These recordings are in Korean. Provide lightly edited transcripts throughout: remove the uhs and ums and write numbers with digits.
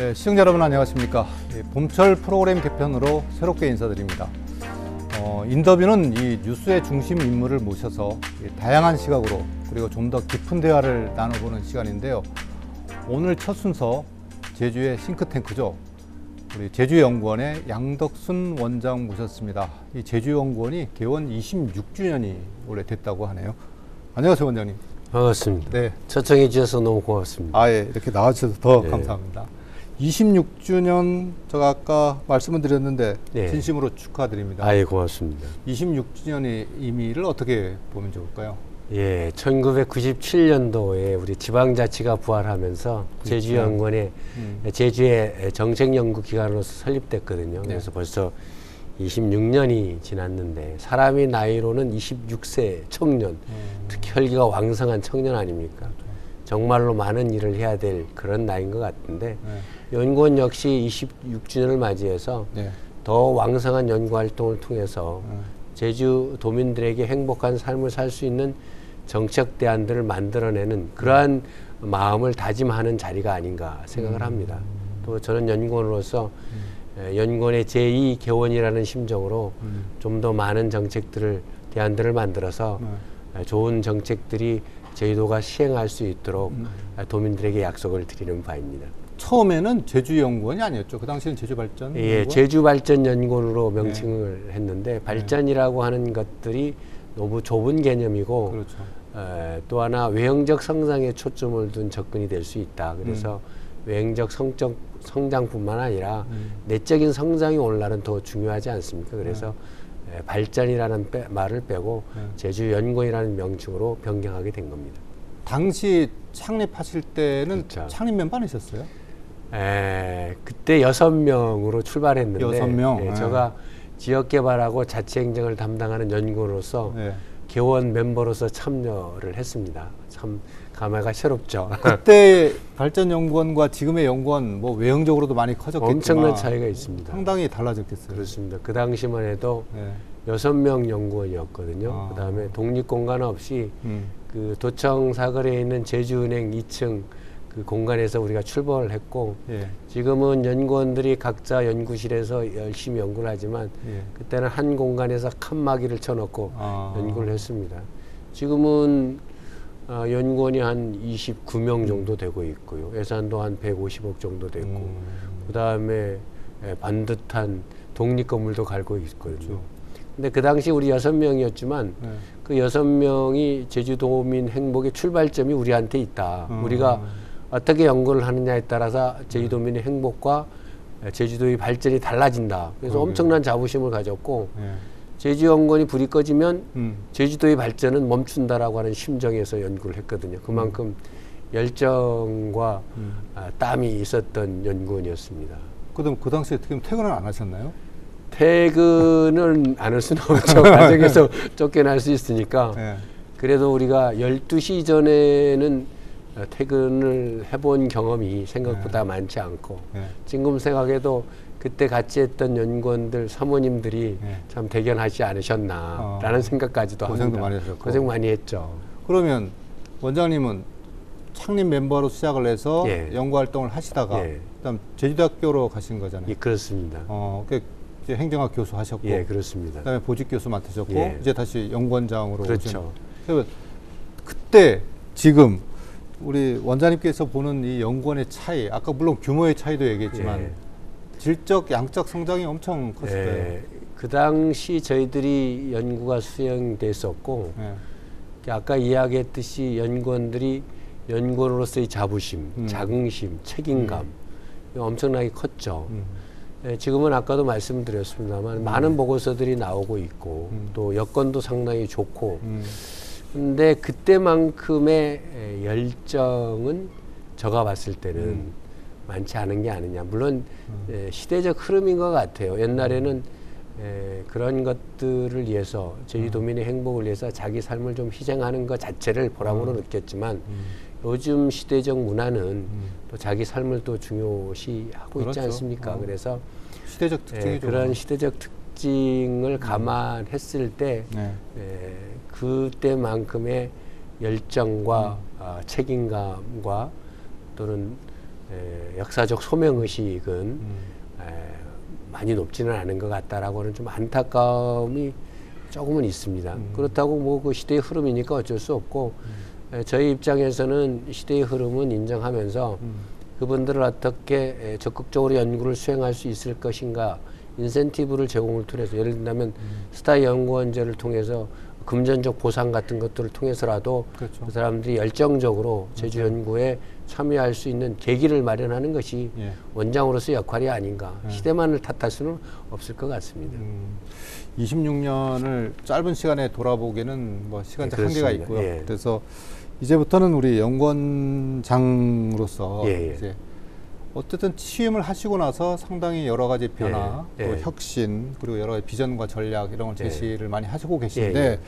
네, 시청자 여러분 안녕하십니까. 봄철 프로그램 개편으로 새롭게 인사드립니다. 인터뷰는 이 뉴스의 중심 인물을 모셔서 다양한 시각으로 그리고 좀 더 깊은 대화를 나눠보는 시간인데요. 오늘 첫 순서 제주의 싱크탱크죠. 우리 제주연구원의 양덕순 원장 모셨습니다. 이 제주연구원이 개원 26주년이 올해 됐다고 하네요. 안녕하세요, 원장님. 반갑습니다. 네. 초청해 주셔서 너무 고맙습니다. 예, 이렇게 나와주셔서 더 네. 감사합니다. 26주년 제가 아까 말씀을 드렸는데 네. 진심으로 축하드립니다. 예, 고맙습니다. 26주년의 의미를 어떻게 보면 좋을까요? 예, 1997년도에 우리 지방자치가 부활하면서 제주연구원의 제주의 정책연구기관으로서 설립됐거든요. 그래서 벌써 26년이 지났는데 사람이 나이로는 26세 청년, 특히 혈기가 왕성한 청년 아닙니까? 정말로 많은 일을 해야 될 그런 나이인 것 같은데 연구원 역시 26주년을 맞이해서 더 왕성한 연구활동을 통해서 제주 도민들에게 행복한 삶을 살 수 있는 정책 대안들을 만들어내는 그러한 마음을 다짐하는 자리가 아닌가 생각을 합니다. 또 저는 연구원으로서 연구원의 제2개원이라는 심정으로 좀 더 많은 정책들을 대안들을 만들어서 좋은 정책들이 제주도가 시행할 수 있도록 도민들에게 약속을 드리는 바입니다. 처음에는 제주연구원이 아니었죠. 그 당시에는 제주발전. 예, 제주발전연구원으로 명칭을 했는데 발전이라고 하는 것들이 너무 좁은 개념이고 그렇죠. 또 하나 외형적 성장에 초점을 둔 접근이 될 수 있다. 그래서 외형적 성장뿐만 아니라 내적인 성장이 오늘날은 더 중요하지 않습니까? 그래서 발전이라는 말을 빼고 제주연구원이라는 명칭으로 변경하게 된 겁니다. 당시 창립하실 때는 그렇죠. 창립 몇 반이셨어요? 그때 6명으로 출발했는데 6명? 제가 지역개발하고 자치행정을 담당하는 연구원으로서 개원 멤버로서 참여를 했습니다. 참 감회가 새롭죠. 그때 발전연구원과 지금의 연구원 뭐 외형적으로도 많이 커졌겠지만 엄청난 차이가 있습니다. 상당히 달라졌겠어요. 그렇습니다. 그 당시만 해도 6명 연구원이었거든요. 그 다음에 독립공간 없이 그 도청 사거리에 있는 제주은행 2층 그 공간에서 우리가 출범을 했고 지금은 연구원들이 각자 연구실에서 열심히 연구를 하지만 그때는 한 공간에서 칸막이를 쳐놓고 연구를 했습니다. 지금은 연구원이 한 29명 정도 되고 있고요. 예산도 한 150억 정도 되고 그 다음에 반듯한 독립건물도 갈고 있거든요. 근데 그 당시 우리 6명이었지만 그 6명이 제주도민 행복의 출발점이 우리한테 있다. 우리가 어떻게 연구를 하느냐에 따라서 제주도민의 행복과 제주도의 발전이 달라진다. 그래서 엄청난 자부심을 가졌고 제주연구원이 불이 꺼지면 제주도의 발전은 멈춘다라고 하는 심정에서 연구를 했거든요. 그만큼 열정과 땀이 있었던 연구원이었습니다. 그럼 그 당시에 어떻게 퇴근을 안 하셨나요? 퇴근을 안 할 수는 없죠. 가정에서 쫓겨날 수 있으니까. 그래도 우리가 12시 전에는 퇴근을 해본 경험이 생각보다 많지 않고 지금 생각해도 그때 같이 했던 연구원들 사모님들이 참 대견하지 않으셨나라는 생각까지도 고생도 합니다. 많이 하셨고. 고생 많이 했죠. 그러면 원장님은 창립 멤버로 시작을 해서 연구활동을 하시다가 그다음 제주대학교로 가신 거잖아요. 그렇습니다. 이제 행정학 교수 하셨고 그렇습니다. 그다음에 보직 교수 맡으셨고 이제 다시 연구원장으로 그렇죠. 오신. 그때 지금 우리 원장님께서 보는 이 연구원의 차이, 아까 물론 규모의 차이도 얘기했지만 질적, 양적 성장이 엄청 컸을 거예요. 그 당시 저희들이 연구가 수행됐었고 아까 이야기했듯이 연구원들이 연구원으로서의 자부심, 자긍심, 책임감 엄청나게 컸죠. 지금은 아까도 말씀드렸습니다만 많은 보고서들이 나오고 있고 또 여건도 상당히 좋고 근데 그때만큼의 열정은 제가 봤을 때는 많지 않은 게 아니냐. 물론 시대적 흐름인 것 같아요. 옛날에는 그런 것들을 위해서 제주도민의 행복을 위해서 자기 삶을 좀 희생하는 것 자체를 보람으로 느꼈지만 요즘 시대적 문화는 또 자기 삶을 또 중요시하고 있지 않습니까? 그래서 시대적 특징이죠. 그런 시대적 특징을 감안했을 때 그때만큼의 열정과 책임감과 또는 역사적 소명의식은 많이 높지는 않은 것 같다라고는 좀 안타까움이 조금은 있습니다. 그렇다고 뭐 그 시대의 흐름이니까 어쩔 수 없고 저희 입장에서는 시대의 흐름은 인정하면서 그분들을 어떻게 적극적으로 연구를 수행할 수 있을 것인가 인센티브를 제공을 통해서 예를 든다면 스타 연구원제를 통해서 금전적 보상 같은 것들을 통해서라도 그렇죠. 그 사람들이 열정적으로 제주 연구에 참여할 수 있는 계기를 마련하는 것이 예. 원장으로서 역할이 아닌가. 시대만을 탓할 수는 없을 것 같습니다. 26년을 짧은 시간에 돌아보기에는 뭐 시간적 네, 한계가 그렇습니다. 있고요. 예. 그래서 이제부터는 우리 연구원장으로서 예. 이제 어쨌든 취임을 하시고 나서 상당히 여러 가지 변화, 예. 또 예. 혁신, 그리고 여러 가지 비전과 전략 이런 걸 제시를 많이 하시고 계신데 예. 예.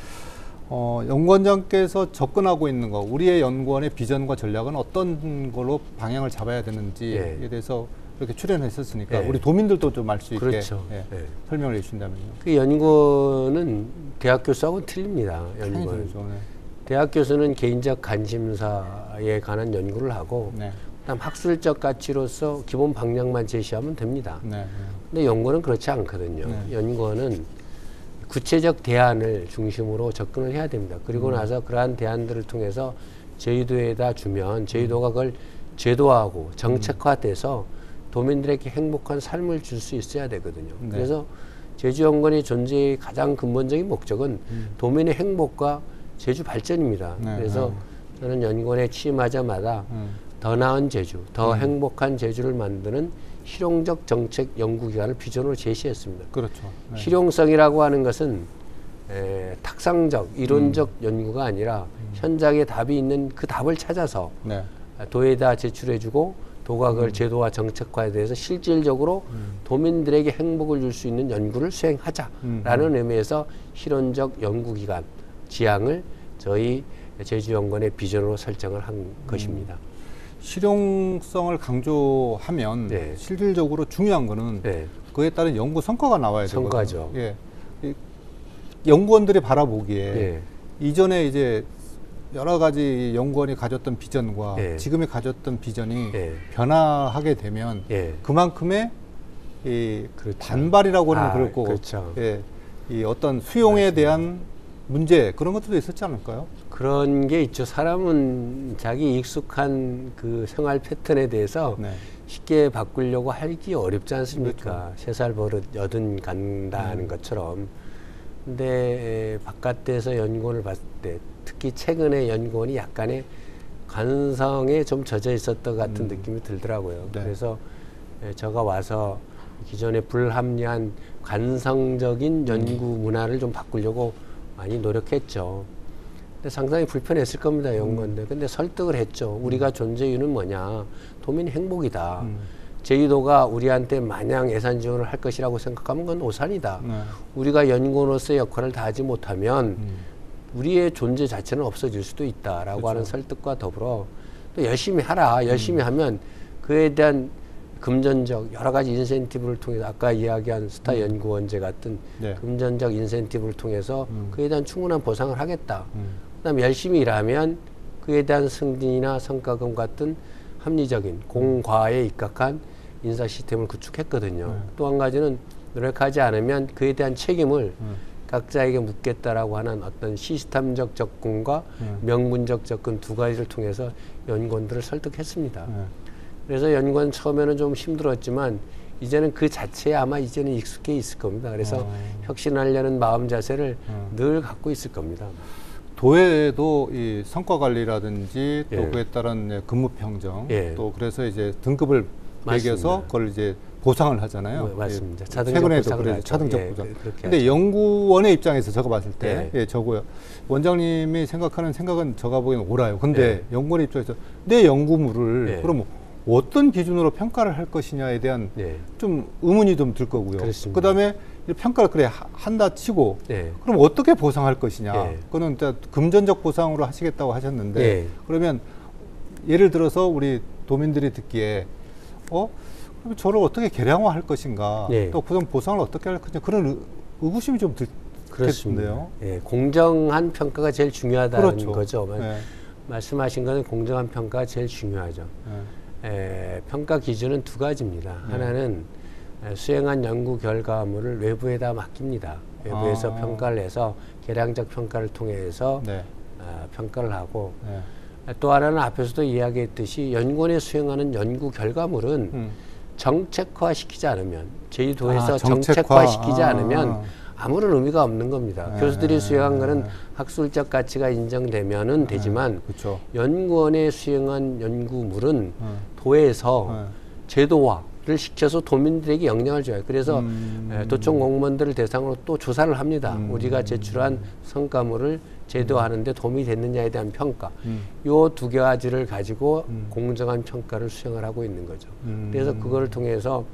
연구원장께서 접근하고 있는 거, 우리의 연구원의 비전과 전략은 어떤 걸로 방향을 잡아야 되는지에 예. 대해서 이렇게 출연했었으니까 예. 우리 도민들도 좀 알 수 있게 그렇죠. 예, 예. 설명을 해주신다면요. 그 연구원은 대학 교수하고는 틀립니다. 연구원. 그렇죠. 네. 대학 교수는 개인적 관심사에 관한 연구를 하고 네. 그다음 학술적 가치로서 기본 방향만 제시하면 됩니다. 네. 근데 연구는 그렇지 않거든요. 네. 연구원은 구체적 대안을 중심으로 접근을 해야 됩니다. 그리고 나서 그러한 대안들을 통해서 제주도에다 주면 제주도가 그걸 제도화하고 정책화돼서 도민들에게 행복한 삶을 줄 수 있어야 되거든요. 네. 그래서 제주연구원의 존재의 가장 근본적인 목적은 도민의 행복과 제주 발전입니다. 네. 그래서 저는 연구원에 취임하자마자 더 나은 제주, 더 행복한 제주를 만드는 실용적 정책 연구기관을 비전으로 제시했습니다. 그렇죠. 네. 실용성이라고 하는 것은 탁상적, 이론적 연구가 아니라 현장에 답이 있는 그 답을 찾아서 네. 도에다 제출해주고 도가 그걸 제도와 정책화에 대해서 실질적으로 도민들에게 행복을 줄 수 있는 연구를 수행하자라는 의미에서 실용적 연구기관 지향을 저희 제주연구원의 비전으로 설정을 한 것입니다. 실용성을 강조하면 네. 실질적으로 중요한 거는 네. 그에 따른 연구 성과가 나와야 되거든요. 성과죠. 예. 이 연구원들이 바라보기에 예. 이전에 이제 여러 가지 연구원이 가졌던 비전과 예. 지금이 가졌던 비전이 예. 변화하게 되면 예. 그만큼의 이 그렇죠. 반발이라고 하면 그럴 거고 그렇죠. 예. 이 어떤 수용에 맞습니다. 대한 문제 그런 것들도 있었지 않을까요? 그런 게 있죠. 사람은 자기 익숙한 그 생활 패턴에 대해서 네. 쉽게 바꾸려고 하기 어렵지 않습니까? 그렇죠. 3살 버릇 80 간다는 것처럼. 근데 바깥에서 연구원을 봤을 때 특히 최근에 연구원이 약간의 관성에 좀 젖어 있었던 것 같은 느낌이 들더라고요. 네. 그래서 제가 와서 기존의 불합리한 관성적인 연구 문화를 좀 바꾸려고 많이 노력했죠. 근데 상당히 불편했을 겁니다, 연구원들. 근데 설득을 했죠. 우리가 존재 이유는 뭐냐? 도민 행복이다. 제주도가 우리한테 마냥 예산 지원을 할 것이라고 생각하면 그건 오산이다. 네. 우리가 연구원으로서의 역할을 다하지 못하면 우리의 존재 자체는 없어질 수도 있다라고 그렇죠. 하는 설득과 더불어 또 열심히 하라. 열심히 하면 그에 대한 금전적 여러 가지 인센티브를 통해서 아까 이야기한 스타 연구원제 같은 네. 금전적 인센티브를 통해서 그에 대한 충분한 보상을 하겠다. 그다음에 열심히 일하면 그에 대한 승진이나 성과금 같은 합리적인 공과에 입각한 인사 시스템을 구축했거든요. 또 한 가지는 노력하지 않으면 그에 대한 책임을 각자에게 묻겠다라고 하는 어떤 시스템적 접근과 명분적 접근 두 가지를 통해서 연구원들을 설득했습니다. 그래서 연구원 처음에는 좀 힘들었지만 이제는 그 자체에 아마 이제는 익숙해 있을 겁니다. 그래서 혁신하려는 마음 자세를 늘 갖고 있을 겁니다. 도에도 이 성과 관리라든지 또 예. 그에 따른 근무 평정 예. 또 그래서 이제 등급을 매겨서 맞습니다. 그걸 이제 보상을 하잖아요. 맞습니다. 예. 차등적 최근에도 보상을 그래서 하죠. 차등적 예, 보상. 그렇게 근데 하죠. 연구원의 입장에서 제가 봤을 때 예. 예, 저고요. 원장님이 생각하는 생각은 제가 보기에는 옳아요. 근데 예. 연구원의 입장에서 내 연구물을 예. 그럼 어떤 기준으로 평가를 할 것이냐에 대한 예. 좀 의문이 좀 들 거고요. 그렇습니다. 그다음에 이 평가를 그래 한다 치고 예. 그럼 어떻게 보상할 것이냐. 예. 그거는 일단 금전적 보상으로 하시겠다고 하셨는데 예. 그러면 예를 들어서 우리 도민들이 듣기에 그럼 저를 어떻게 계량화할 것인가. 예. 또 그런 보상을 어떻게 할 것인가. 그런 의구심이 좀 그렇습니다. 들겠는데요. 예, 공정한 평가가 제일 중요하다는 그렇죠. 거죠. 예. 말씀하신 것은 공정한 평가가 제일 중요하죠. 평가 기준은 두 가지입니다. 하나는 수행한 연구 결과물을 외부에다 맡깁니다. 외부에서 평가를 해서 계량적 평가를 통해서 평가를 하고 또 하나는 앞에서도 이야기했듯이 연구원에 수행하는 연구 결과물은 정책화시키지 않으면 제도에서 정책화시키지 않으면 아무런 의미가 없는 겁니다. 교수들이 수행한 거는 학술적 가치가 인정되면은 되지만 연구원에 수행한 연구물은 도에서 제도화를 시켜서 도민들에게 영향을 줘요. 그래서 도청 공무원들을 대상으로 또 조사를 합니다. 우리가 제출한 성과물을 제도화하는데 도움이 됐느냐에 대한 평가. 요 두 가지를 가지고 공정한 평가를 수행을 하고 있는 거죠. 그래서 그거를 통해서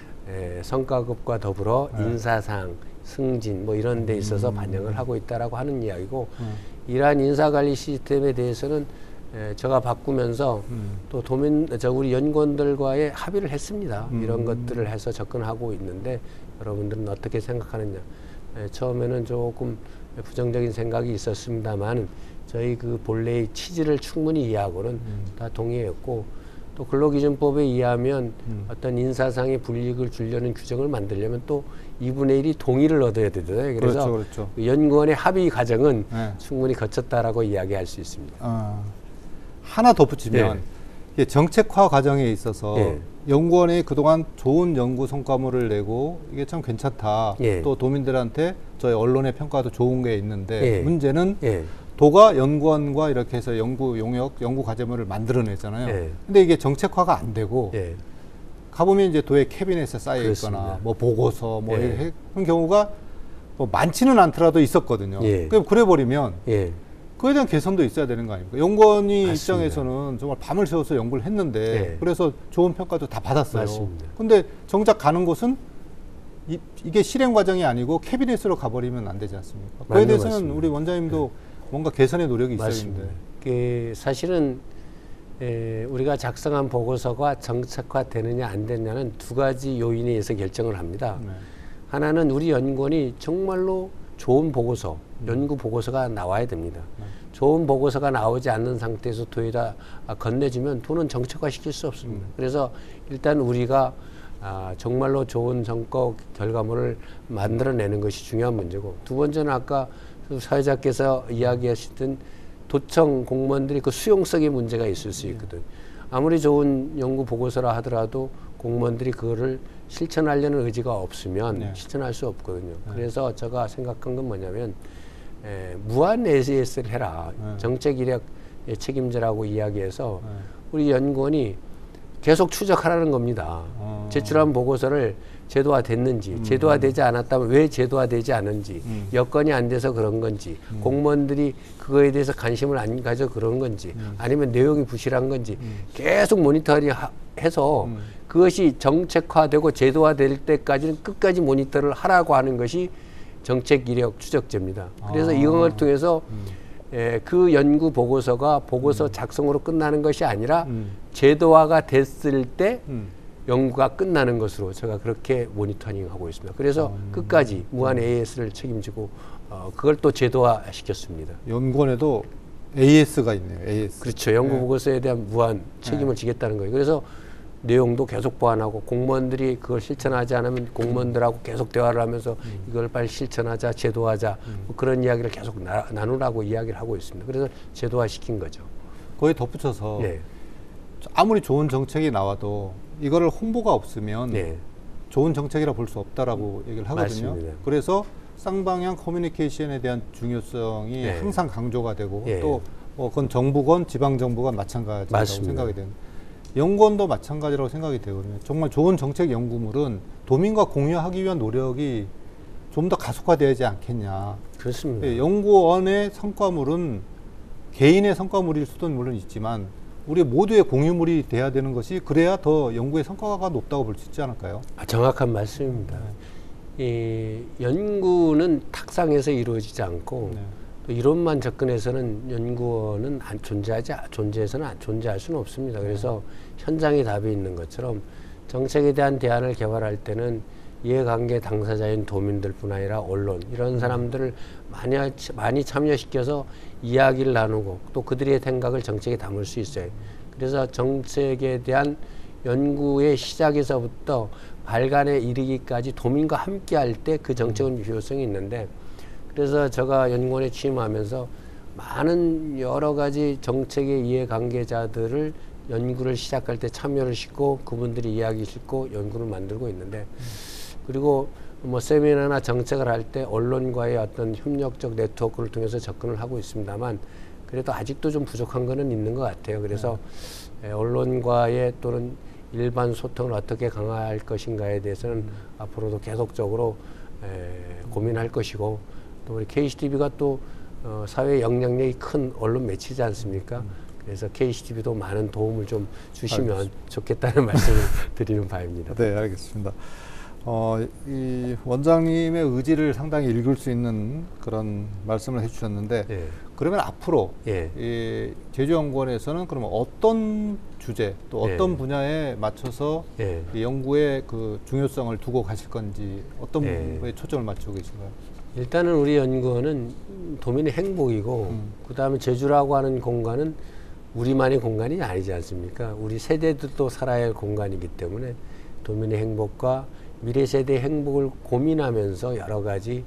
성과급과 더불어 인사상, 승진 뭐 이런 데 있어서 반영을 하고 있다라고 하는 이야기고 이러한 인사관리 시스템에 대해서는 제가 바꾸면서 또 우리 연구원들과의 합의를 했습니다. 이런 것들을 해서 접근하고 있는데 여러분들은 어떻게 생각하느냐. 처음에는 조금 부정적인 생각이 있었습니다만 저희 그 본래의 취지를 충분히 이해하고는 다 동의했고 또 근로기준법에 의하면 어떤 인사상의 불이익을 주려는 규정을 만들려면 또 2분의 1이 동의를 얻어야 되잖아요. 그래서 그 연구원의 합의 과정은 충분히 거쳤다라고 이야기할 수 있습니다. 하나 덧붙이면 이게 정책화 과정에 있어서 연구원이 그동안 좋은 연구 성과물을 내고 이게 참 괜찮다. 또 도민들한테 저희 언론의 평가도 좋은 게 있는데 문제는 도가 연구원과 이렇게 해서 연구 용역, 연구 과제물을 만들어내잖아요. 근데 이게 정책화가 안 되고 가보면 이제 도의 캐비넷에 쌓여 있거나 뭐 보고서 뭐 이런 경우가 뭐 많지는 않더라도 있었거든요. 그래 버리면 그에 대한 개선도 있어야 되는 거 아닙니까? 연구원이 입장에서는 정말 밤을 새워서 연구를 했는데 그래서 좋은 평가도 다 받았어요. 근데 정작 가는 곳은 이게 실행 과정이 아니고 캐비넷으로 가버리면 안 되지 않습니까? 그에 대해서는 우리 원장님도 뭔가 개선의 노력이 있어야 되는데. 그 사실은 우리가 작성한 보고서가 정책화되느냐 안 되느냐는 두 가지 요인에 의해서 결정을 합니다. 하나는 우리 연구원이 정말로 좋은 보고서, 연구 보고서가 나와야 됩니다. 좋은 보고서가 나오지 않는 상태에서 도에다 건네주면 도는 정책화시킬 수 없습니다. 그래서 일단 우리가 정말로 좋은 성과 결과물을 만들어내는 것이 중요한 문제고 두 번째는 아까 사회자께서 이야기하시던 도청 공무원들이 그 수용성의 문제가 있을 수 있거든. 아무리 좋은 연구 보고서라 하더라도 공무원들이 그거를 실천하려는 의지가 없으면 실천할 수 없거든요. 그래서 제가 생각한 건 뭐냐면 무한 AS를 해라. 정책 이력 책임자라고 이야기해서 우리 연구원이 계속 추적하라는 겁니다. 제출한 보고서를 제도화됐는지, 제도화되지 않았다면 왜 제도화되지 않은지, 여건이 안 돼서 그런 건지, 공무원들이 그거에 대해서 관심을 안 가져 그런 건지, 아니면 내용이 부실한 건지 계속 모니터링 해서 그것이 정책화되고 제도화될 때까지는 끝까지 모니터를 하라고 하는 것이 정책 이력 추적제입니다. 그래서 이걸 통해서 그 연구 보고서가 보고서 작성으로 끝나는 것이 아니라 제도화가 됐을 때 연구가 끝나는 것으로 제가 그렇게 모니터링하고 있습니다. 그래서 끝까지 무한 AS를 책임지고 그걸 또 제도화 시켰습니다. 연구원에도 AS가 있네요. AS. 그렇죠. 연구 보고서에 대한 무한 책임을 지겠다는 거예요. 그래서 내용도 계속 보완하고 공무원들이 그걸 실천하지 않으면 공무원들하고 계속 대화를 하면서 이걸 빨리 실천하자, 제도화하자 뭐 그런 이야기를 계속 나누라고 이야기를 하고 있습니다. 그래서 제도화 시킨 거죠. 거기에 덧붙여서 아무리 좋은 정책이 나와도 이거를 홍보가 없으면 좋은 정책이라 볼 수 없다라고 얘기를 하거든요. 맞습니다. 그래서 쌍방향 커뮤니케이션에 대한 중요성이 항상 강조가 되고 또 그건 정부건 지방정부건 마찬가지라고 생각이 됩니다. 연구원도 마찬가지라고 생각이 되거든요. 정말 좋은 정책 연구물은 도민과 공유하기 위한 노력이 좀 더 가속화되지 않겠냐. 그렇습니다. 연구원의 성과물은 개인의 성과물일 수도 물론 있지만 우리 모두의 공유물이 돼야 되는 것이 그래야 더 연구의 성과가 높다고 볼 수 있지 않을까요? 정확한 말씀입니다. 이 연구는 탁상에서 이루어지지 않고 또 이론만 접근해서는 연구원은 존재할 수는 없습니다. 그래서 현장에 답이 있는 것처럼 정책에 대한 대안을 개발할 때는 이해관계 당사자인 도민들뿐 아니라 언론 이런 사람들을 많이 참여시켜서 이야기를 나누고 또 그들의 생각을 정책에 담을 수 있어요. 그래서 정책에 대한 연구의 시작에서부터 발간에 이르기까지 도민과 함께 할 때 그 정책은 유효성이 있는데, 그래서 제가 연구원에 취임하면서 많은 여러 가지 정책의 이해관계자들을 연구를 시작할 때 참여를 시키고 그분들이 이야기 싣고 연구를 만들고 있는데, 그리고 뭐 세미나나 정책을 할 때 언론과의 어떤 협력적 네트워크를 통해서 접근을 하고 있습니다만, 그래도 아직도 좀 부족한 거는 있는 것 같아요. 그래서 언론과의 또는 일반 소통을 어떻게 강화할 것인가에 대해서는 앞으로도 계속적으로 고민할 것이고, 또 우리 KCTV가 또 사회 영향력이 큰 언론 매체지 않습니까? 그래서 KCTV도 많은 도움을 좀 주시면 알겠습니다. 좋겠다는 말씀을 드리는 바입니다. 네, 알겠습니다. 이 원장님의 의지를 상당히 읽을 수 있는 그런 말씀을 해주셨는데, 예. 그러면 앞으로 예. 이 제주연구원에서는 그러면 어떤 주제 또 어떤 예. 분야에 맞춰서 예. 이 연구의 그 중요성을 두고 가실 건지, 어떤 부분에 초점을 맞추고 계신가요? 일단은 우리 연구원은 도민의 행복이고, 그 다음에 제주라고 하는 공간은 우리만의 공간이 아니지 않습니까? 우리 세대들도 살아야 할 공간이기 때문에 도민의 행복과 미래 세대의 행복을 고민하면서 여러 가지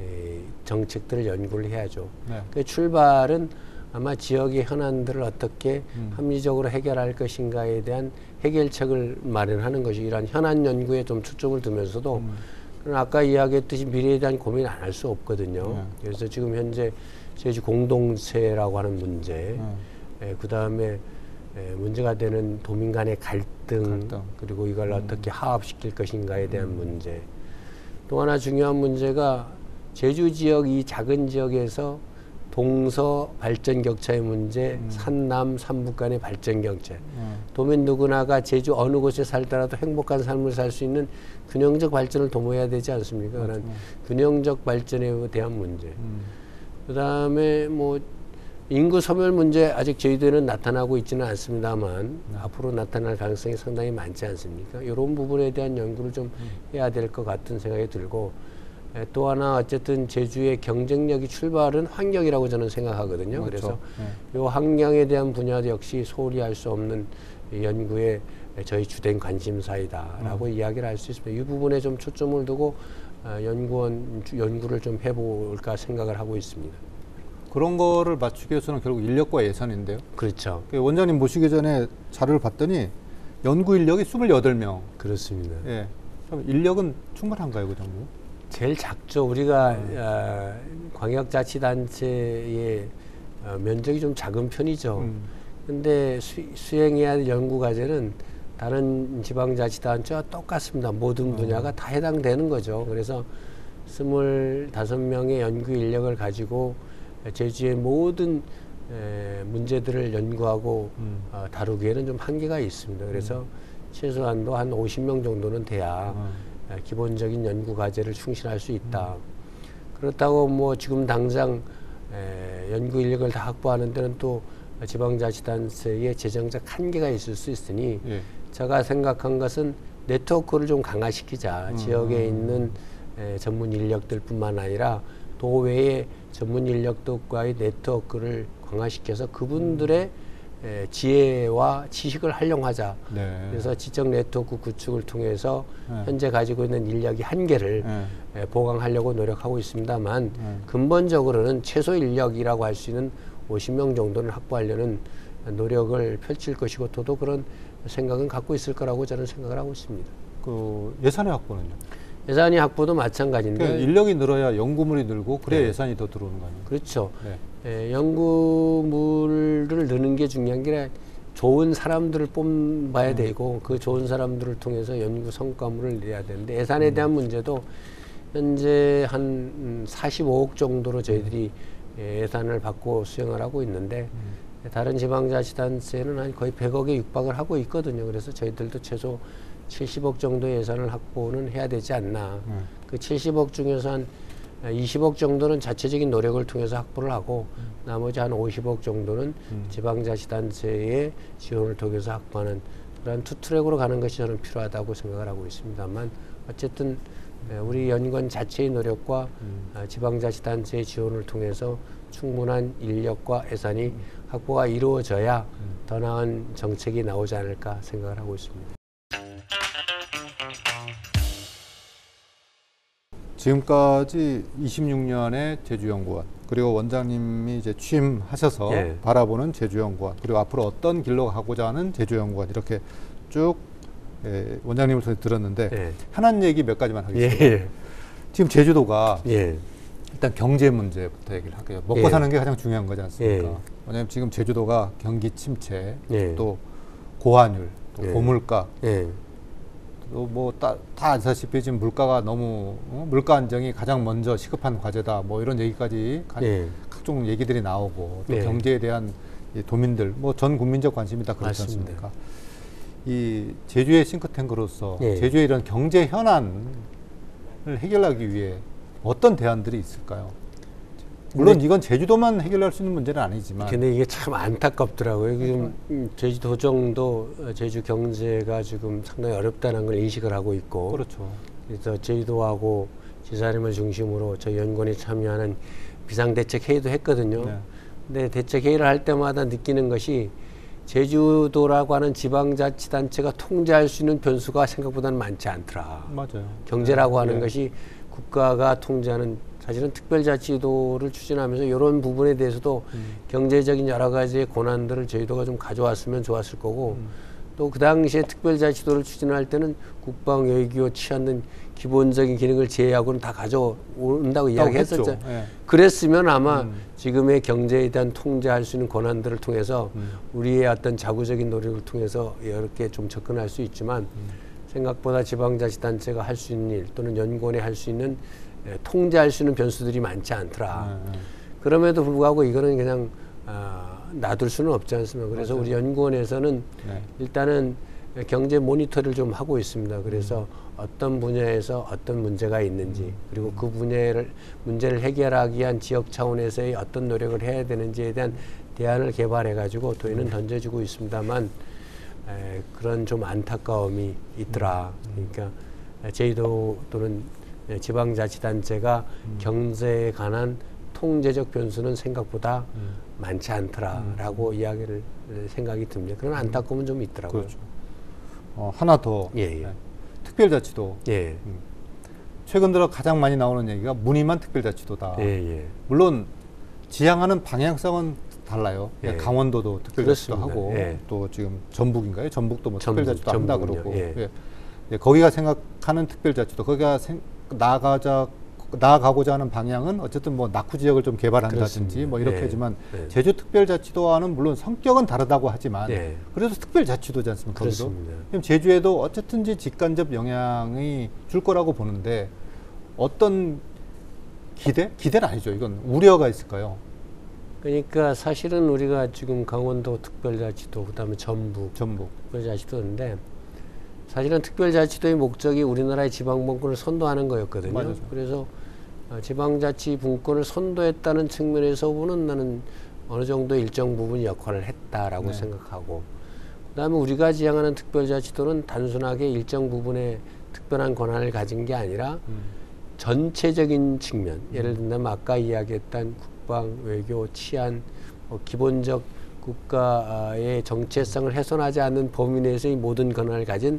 정책들을 연구를 해야죠. 네. 그 출발은 아마 지역의 현안들을 어떻게 합리적으로 해결할 것인가에 대한 해결책을 마련하는 것이 이러한 현안 연구에 좀 초점을 두면서도 아까 이야기했듯이 미래에 대한 고민 안 할 수 없거든요. 그래서 지금 현재 제주 공동체라고 하는 문제, 그 다음에 문제가 되는 도민 간의 갈등, 그리고 이걸 어떻게 화합시킬 것인가에 대한 문제. 또 하나 중요한 문제가 제주 지역, 이 작은 지역에서 동서 발전 격차의 문제, 산남, 삼북 간의 발전 격차. 도민 누구나가 제주 어느 곳에 살더라도 행복한 삶을 살 수 있는 균형적 발전을 도모해야 되지 않습니까? 그런 균형적 발전에 대한 문제. 그 다음에 뭐 인구 소멸 문제, 아직 저희들은 나타나고 있지는 않습니다만 앞으로 나타날 가능성이 상당히 많지 않습니까? 이런 부분에 대한 연구를 좀 해야 될 것 같은 생각이 들고, 또 하나 어쨌든 제주의 경쟁력이 출발은 환경이라고 저는 생각하거든요. 그렇죠. 그래서 이 환경에 대한 분야도 역시 소홀히 할 수 없는 연구의 저희 주된 관심사이다라고 이야기를 할 수 있습니다. 이 부분에 좀 초점을 두고 연구를 좀 해볼까 생각을 하고 있습니다. 그런 거를 맞추기 위해서는 결국 인력과 예산인데요. 그렇죠. 원장님 모시기 전에 자료를 봤더니 연구 인력이 28명. 그렇습니다. 예. 그럼 인력은 충분한가요, 그 정도? 제일 작죠. 우리가 광역자치단체의 면적이 좀 작은 편이죠. 근데 수행해야 할 연구 과제는 다른 지방자치단체와 똑같습니다. 모든 분야가 다 해당되는 거죠. 그래서 25명의 연구 인력을 가지고 제주의 모든 문제들을 연구하고 다루기에는 좀 한계가 있습니다. 그래서 최소한도 한 50명 정도는 돼야 기본적인 연구 과제를 충실할 수 있다. 그렇다고 뭐 지금 당장 연구 인력을 다 확보하는 데는 또 지방자치단체의 재정적 한계가 있을 수 있으니 제가 생각한 것은 네트워크를 좀 강화시키자. 지역에 있는 전문 인력들 뿐만 아니라 도외의 전문 인력들과의 네트워크를 강화시켜서 그분들의 지혜와 지식을 활용하자. 네. 그래서 지적 네트워크 구축을 통해서 현재 가지고 있는 인력이 한계를 보강하려고 노력하고 있습니다만 근본적으로는 최소 인력이라고 할 수 있는 50명 정도는 확보하려는 노력을 펼칠 것이고 저도 그런 생각은 갖고 있을 거라고 저는 생각을 하고 있습니다. 그 예산의 확보는요? 예산이 확보도 마찬가지인데 그러니까 인력이 늘어야 연구물이 늘고 그래야 예산이 더 들어오는 거 아니에요? 그렇죠. 연구물을 넣는 게 중요한 게 아니라 좋은 사람들을 뽑아야 되고 그 좋은 사람들을 통해서 연구 성과물을 내야 되는데 예산에 대한 문제도 현재 한 45억 정도로 저희들이 예산을 받고 수행을 하고 있는데 다른 지방자치단체는 한 거의 100억에 육박을 하고 있거든요. 그래서 저희들도 최소 70억 정도의 예산을 확보는 해야 되지 않나. 그 70억 중에서 한 20억 정도는 자체적인 노력을 통해서 확보를 하고 나머지 한 50억 정도는 지방자치단체의 지원을 통해서 확보하는 그런 투 트랙으로 가는 것이 저는 필요하다고 생각을 하고 있습니다만 어쨌든 우리 연구원 자체의 노력과 지방자치단체의 지원을 통해서 충분한 인력과 예산이 확보가 이루어져야 더 나은 정책이 나오지 않을까 생각을 하고 있습니다. 지금까지 26년의 제주연구원, 그리고 원장님이 이제 취임하셔서 예. 바라보는 제주연구원, 그리고 앞으로 어떤 길로 가고자 하는 제주연구원, 이렇게 쭉 원장님을 통해 들었는데 예. 하나는 얘기 몇 가지만 하겠습니다. 예. 지금 제주도가 예. 일단 경제 문제부터 얘기를 할게요. 먹고 예. 사는 게 가장 중요한 거지 않습니까? 예. 왜냐하면 지금 제주도가 경기 침체, 예. 또 고환율, 또 예. 고물가, 예. 또 뭐 다 아시다시피 지금 물가가 너무 물가 안정이 가장 먼저 시급한 과제다. 뭐 이런 얘기까지 예. 각종 얘기들이 나오고 또 예. 경제에 대한 이 도민들 뭐 전 국민적 관심이 다 그렇지 맞습니다. 않습니까? 이 제주의 싱크탱크로서 예. 제주의 이런 경제 현안을 해결하기 위해 어떤 대안들이 있을까요? 물론 이건 제주도만 해결할 수 있는 문제는 아니지만. 근데 이게 참 안타깝더라고요. 지금 제주도정도 제주 경제가 지금 상당히 어렵다는 걸 인식을 하고 있고. 그렇죠. 그래서 제주도하고 지사님을 중심으로 저희 연구원이 참여하는 비상대책 회의도 했거든요. 네. 근데 대책 회의를 할 때마다 느끼는 것이 제주도라고 하는 지방자치단체가 통제할 수 있는 변수가 생각보다는 많지 않더라. 맞아요. 경제라고 하는 네. 것이 국가가 통제하는, 사실은 특별자치도를 추진하면서 이런 부분에 대해서도 경제적인 여러 가지의 고난들을 저희도가 좀 가져왔으면 좋았을 거고, 또 그 당시에 특별자치도를 추진할 때는 국방, 외교, 치안 등 기본적인 기능을 제외하고는 다 가져온다고 이야기했었죠. 예. 그랬으면 아마 지금의 경제에 대한 통제할 수 있는 권한들을 통해서 우리의 어떤 자구적인 노력을 통해서 이렇게 좀 접근할 수 있지만 생각보다 지방자치단체가 할 수 있는 일 또는 연구원이 할 수 있는 통제할 수 있는 변수들이 많지 않더라. 그럼에도 불구하고 이거는 그냥 놔둘 수는 없지 않습니까? 그래서 맞아요. 우리 연구원에서는 네. 일단은 경제 모니터를 좀 하고 있습니다. 그래서 어떤 분야에서 어떤 문제가 있는지, 그리고 그 문제를 해결하기 위한 지역 차원에서의 어떤 노력을 해야 되는지에 대한 대안을 개발해 가지고 도의는 던져주고 있습니다만 그런 좀 안타까움이 있더라. 그러니까 제주도 또는 지방자치단체가 경제에 관한 통제적 변수는 생각보다 많지 않더라라고 이야기를 생각이 듭니다. 그런 안타까움은 좀 있더라고요. 그렇죠. 하나 더. 예, 예. 특별자치도. 예. 최근 들어 가장 많이 나오는 얘기가 무늬만 특별자치도다. 예, 예. 물론 지향하는 방향성은 달라요. 예. 강원도도 특별자치도 그렇습니다. 하고 예. 또 지금 전북인가요? 전북도 뭐 전북, 특별자치도 한다 전북은요. 그러고. 예. 예, 거기가 생각하는 특별자치도, 거기가 나아가고자 하는 방향은 어쨌든 뭐 낙후 지역을 좀 개발한다든지 그렇습니다. 뭐 이렇게 예. 하지만 예. 제주 특별자치도와는 물론 성격은 다르다고 하지만 예. 그래도 특별자치도지 않습니까? 거기도. 그렇습니다. 그럼 제주에도 어쨌든지 직간접 영향이 줄 거라고 보는데 어떤 기대는 아니죠. 이건 우려가 있을까요? 그러니까 사실은 우리가 지금 강원도 특별자치도, 그다음에 전북 특별자치도인데 사실은 특별자치도의 목적이 우리나라의 지방분권을 선도하는 거였거든요. 맞아요. 그래서 지방자치 분권을 선도했다는 측면에서 보는 나는 어느 정도 일정 부분 역할을 했다라고 네. 생각하고, 그다음에 우리가 지향하는 특별자치도는 단순하게 일정 부분의 특별한 권한을 가진 게 아니라 전체적인 측면, 예를 들면 아까 이야기했던 국방, 외교, 치안, 기본적 국가의 정체성을 훼손하지 않는 범위 내에서의 모든 권한을 가진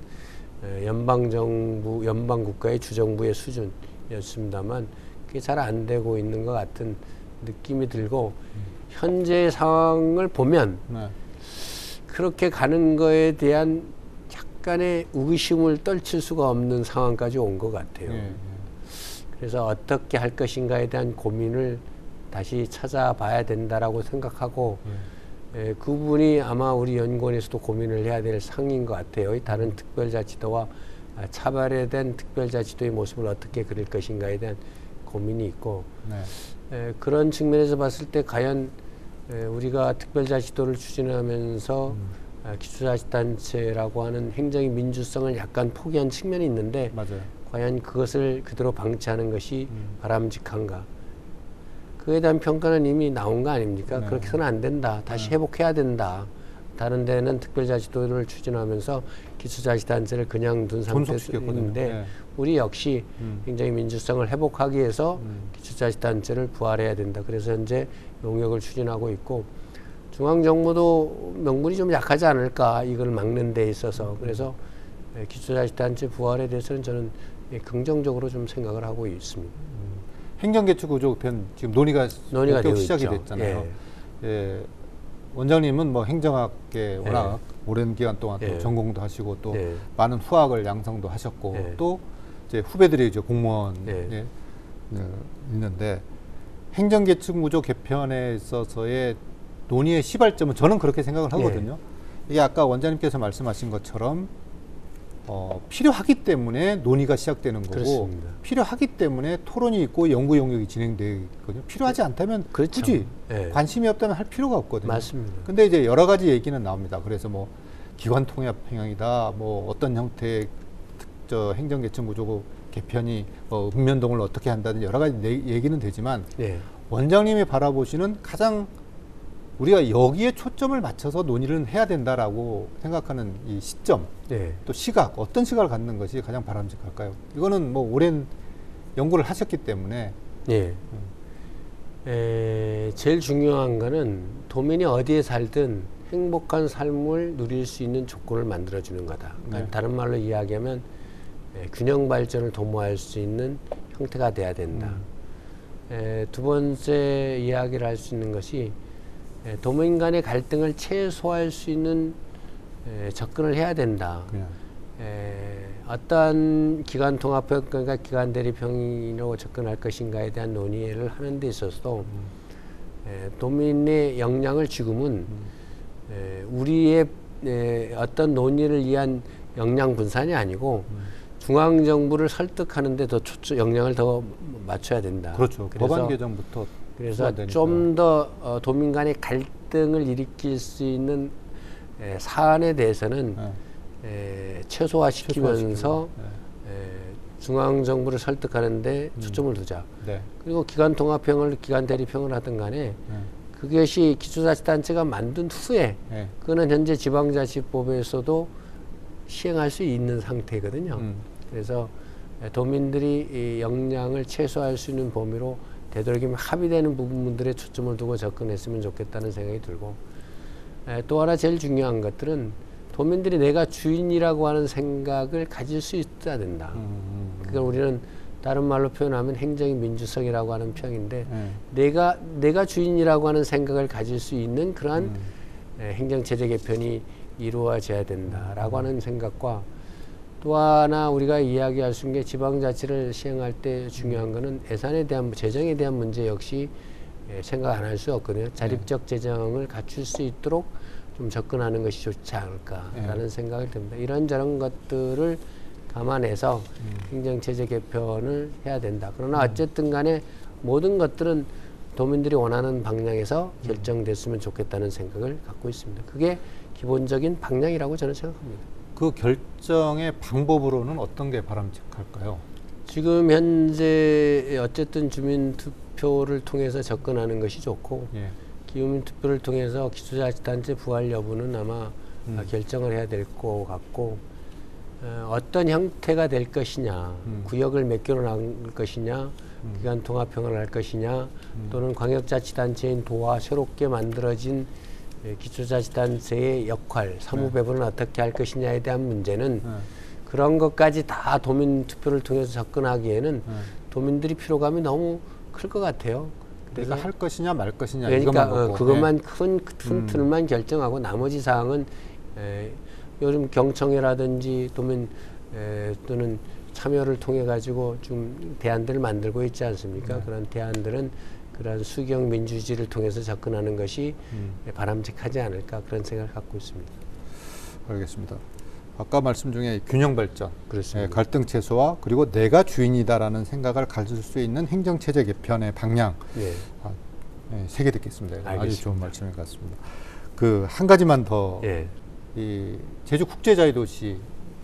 연방정부, 연방국가의 주정부의 수준이었습니다만 그게 잘 안 되고 있는 것 같은 느낌이 들고, 현재 상황을 보면 네. 그렇게 가는 거에 대한 약간의 의심을 떨칠 수가 없는 상황까지 온 것 같아요. 예, 예. 그래서 어떻게 할 것인가에 대한 고민을 다시 찾아봐야 된다라고 생각하고, 그 부분이 아마 우리 연구원에서도 고민을 해야 될 상인 것 같아요. 다른 특별자치도와 차별화된 특별자치도의 모습을 어떻게 그릴 것인가에 대한 고민이 있고, 네. 그런 측면에서 봤을 때 과연 우리가 특별자치도를 추진하면서 기초자치단체라고 하는 행정의 민주성을 약간 포기한 측면이 있는데, 맞아요. 과연 그것을 그대로 방치하는 것이 바람직한가? 그에 대한 평가는 이미 나온 거 아닙니까? 네. 그렇게 해서는 안 된다. 다시 회복해야 된다. 다른 데는 특별자치도를 추진하면서 기초자치단체를 그냥 둔 상태인데 네. 우리 역시 굉장히 민주성을 회복하기 위해서 기초자치단체를 부활해야 된다. 그래서 현재 용역을 추진하고 있고, 중앙정부도 명분이 좀 약하지 않을까 이걸 막는 데 있어서. 그래서 기초자치단체 부활에 대해서는 저는 긍정적으로 좀 생각을 하고 있습니다. 행정개척구조 개편 지금 논의가 되어 시작이 있죠. 됐잖아요. 예. 원장님은 뭐 행정학계 워낙 오랜 기간 동안 또 전공도 하시고 또 많은 후학을 양성도 하셨고 또 이제 후배들이 이제 공무원 있는데 행정개척구조 개편에 있어서의 논의의 시발점은 저는 그렇게 생각을 하거든요. 이게 아까 원장님께서 말씀하신 것처럼 필요하기 때문에 논의가 시작되는 거고 그렇습니다. 필요하기 때문에 토론이 있고 연구 영역이 진행되거든요. 필요하지 않다면 그렇죠. 굳이 관심이 없다면 할 필요가 없거든요. 맞습니다. 근데 이제 여러 가지 얘기는 나옵니다. 그래서 뭐 기관 통합 평양이다, 뭐 어떤 형태의 행정개척 구조 개편이 읍면동을 어떻게 한다든지 여러 가지 얘기는 되지만 원장님이 바라보시는 가장 우리가 여기에 초점을 맞춰서 논의를 해야 된다라고 생각하는 이 시점, 또 시각, 어떤 시각을 갖는 것이 가장 바람직할까요? 이거는 뭐 오랜 연구를 하셨기 때문에. 제일 중요한 거는 도민이 어디에 살든 행복한 삶을 누릴 수 있는 조건을 만들어주는 거다. 그러니까 다른 말로 이야기하면 균형 발전을 도모할 수 있는 형태가 돼야 된다. 두 번째 이야기를 할 수 있는 것이 도민 간의 갈등을 최소화할 수 있는 접근을 해야 된다. 어떠한 기관 통합형, 그러니까 기관 대립형으로 접근할 것인가에 대한 논의를 하는 데 있어서도 도민의 역량을 지금은 우리의 어떤 논의를 위한 역량 분산이 아니고 중앙정부를 설득하는 데 더 역량을 더 맞춰야 된다. 그렇죠. 법안 개정부터. 그래서 좀 더 도민 간의 갈등을 일으킬 수 있는 사안에 대해서는 최소화시키면서 중앙정부를 설득하는데 초점을 두자. 그리고 기관 통합형을 기관 대립형을 하든 간에 그것이 기초자치단체가 만든 후에 그거는 현재 지방자치법에서도 시행할 수 있는 상태거든요. 그래서 도민들이 이 역량을 최소화할 수 있는 범위로 되도록이면 합의되는 부분들에 초점을 두고 접근했으면 좋겠다는 생각이 들고, 또 하나 제일 중요한 것들은 도민들이 내가 주인이라고 하는 생각을 가질 수 있어야 된다. 그걸 우리는 다른 말로 표현하면 행정의 민주성이라고 하는 평인데 내가 주인이라고 하는 생각을 가질 수 있는 그러한 행정체제 개편이 이루어져야 된다라고 하는 생각과, 또 하나 우리가 이야기할 수 있는 게 지방자치를 시행할 때 중요한 거는 예산에 대한, 재정에 대한 문제 역시 생각 안 할 수 없거든요. 자립적 재정을 갖출 수 있도록 좀 접근하는 것이 좋지 않을까라는 생각이 듭니다. 이런저런 것들을 감안해서 행정체제 개편을 해야 된다. 그러나 어쨌든 간에 모든 것들은 도민들이 원하는 방향에서 결정됐으면 좋겠다는 생각을 갖고 있습니다. 그게 기본적인 방향이라고 저는 생각합니다. 그 결정의 방법으로는 어떤 게 바람직할까요? 지금 현재 어쨌든 주민투표를 통해서 접근하는 것이 좋고, 주민투표를 통해서 기초자치단체 부활 여부는 아마 결정을 해야 될 것 같고, 어떤 형태가 될 것이냐, 구역을 몇 개로 나눌 것이냐, 기관 통합형을 할 것이냐, 또는 광역자치단체인 도와 새롭게 만들어진 기초자치단체의 역할, 사무배분을 어떻게 할 것이냐에 대한 문제는 그런 것까지 다 도민투표를 통해서 접근하기에는 도민들이 피로감이 너무 클 것 같아요. 내가 할 것이냐 말 것이냐, 그러니까 그것만 큰 틀만 결정하고 나머지 사항은 요즘 경청회라든지 도민 또는 참여를 통해 가지고 좀 대안들을 만들고 있지 않습니까? 그런 대안들은 그런 수경 민주주의를 통해서 접근하는 것이 바람직하지 않을까, 그런 생각을 갖고 있습니다. 알겠습니다. 아까 말씀 중에 균형 발전, 그렇습니다. 갈등 최소화, 그리고 내가 주인이다라는 생각을 가질 수 있는 행정체제 개편의 방향, 세 개 듣겠습니다. 알겠습니다. 아주 좋은 말씀인 것 같습니다. 그 한 가지만 더, 이 제주 국제자유도시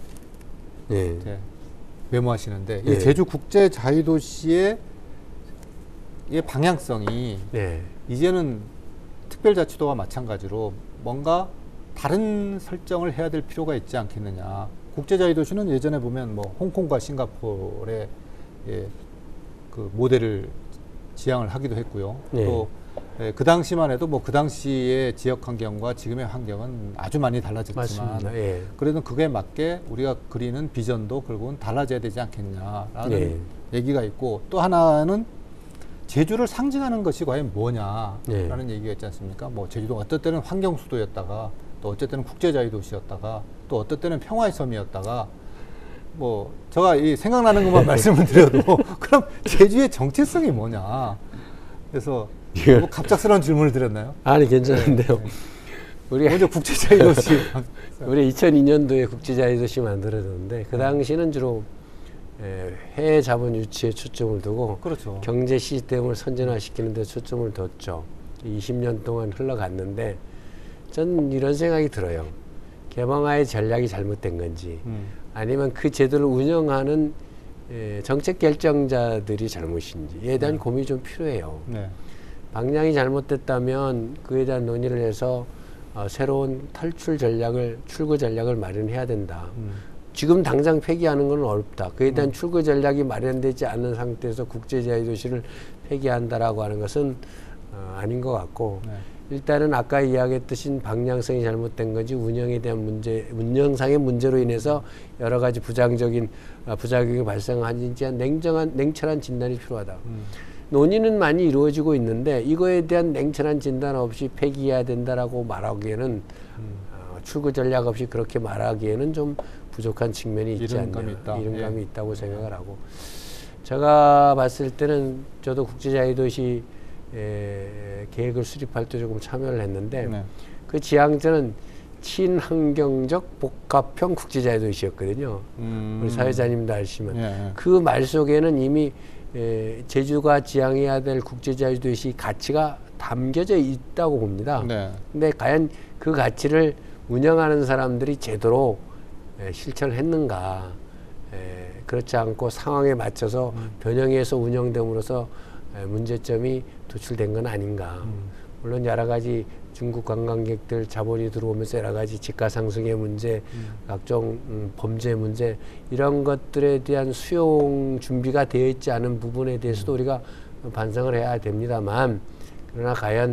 메모하시는데, 이 제주 국제자유도시의 이 방향성이 이제는 특별자치도와 마찬가지로 뭔가 다른 설정을 해야 될 필요가 있지 않겠느냐. 국제자유도시는 예전에 보면 뭐 홍콩과 싱가포르의 그 모델을 지향을 하기도 했고요. 또 예, 그 당시만 해도 뭐 그 당시의 지역 환경과 지금의 환경은 아주 많이 달라졌지만 예. 그래도 그에 맞게 우리가 그리는 비전도 결국은 달라져야 되지 않겠냐라는 예. 얘기가 있고, 또 하나는 제주를 상징하는 것이 과연 뭐냐라는 얘기가 있지 않습니까? 뭐 제주도 어떨 때는 환경 수도였다가 또 어쩔 때는 국제자유 도시였다가 또 어떨 때는 평화의 섬이었다가, 뭐 제가 이 생각나는 것만 말씀을 드려도 그럼 제주의 정체성이 뭐냐. 그래서 뭐 갑작스러운 질문을 드렸나요? 아니 괜찮은데요. 네. 우리 먼저 국제자유 도시. 우리 2002년도에 국제자유 도시 만들어졌는데 그 당시는 주로 해외 자본 유치에 초점을 두고 그렇죠. 경제 시스템을 선진화시키는 데 초점을 뒀죠. 20년 동안 흘러갔는데 전 이런 생각이 들어요. 개방화의 전략이 잘못된 건지 아니면 그 제도를 운영하는 정책 결정자들이 잘못인지에 대한 고민이 좀 필요해요. 네. 방향이 잘못됐다면 그에 대한 논의를 해서 새로운 탈출 전략을, 출구 전략을 마련해야 된다. 지금 당장 폐기하는 건 어렵다. 그에 대한 출구 전략이 마련되지 않은 상태에서 국제자유도시를 폐기한다라고 하는 것은 아닌 것 같고, 네. 일단은 아까 이야기했듯이 방향성이 잘못된 건지 운영에 대한 문제, 운영상의 문제로 인해서 여러 가지 부정적인 부작용이 발생하는지 냉철한 진단이 필요하다. 논의는 많이 이루어지고 있는데 이거에 대한 냉철한 진단 없이 폐기해야 된다라고 말하기에는 출구 전략 없이 그렇게 말하기에는 좀 부족한 측면이 있지 않나, 이른감이 있다고 생각을 하고, 제가 봤을 때는 저도 국제자유도시 계획을 수립할 때 조금 참여를 했는데 그 지향점은 친환경적 복합형 국제자유도시였거든요. 우리 사회자님도 아시지만 그 말 속에는 이미 제주가 지향해야 될 국제자유도시 가치가 담겨져 있다고 봅니다. 근데 과연 그 가치를 운영하는 사람들이 제대로 실천을 했는가, 그렇지 않고 상황에 맞춰서 변형해서 운영됨으로써 문제점이 도출된 건 아닌가. 물론 여러 가지 중국 관광객들 자본이 들어오면서 여러 가지 집가 상승의 문제, 각종 범죄 문제, 이런 것들에 대한 수용 준비가 되어 있지 않은 부분에 대해서도 우리가 반성을 해야 됩니다만, 그러나 과연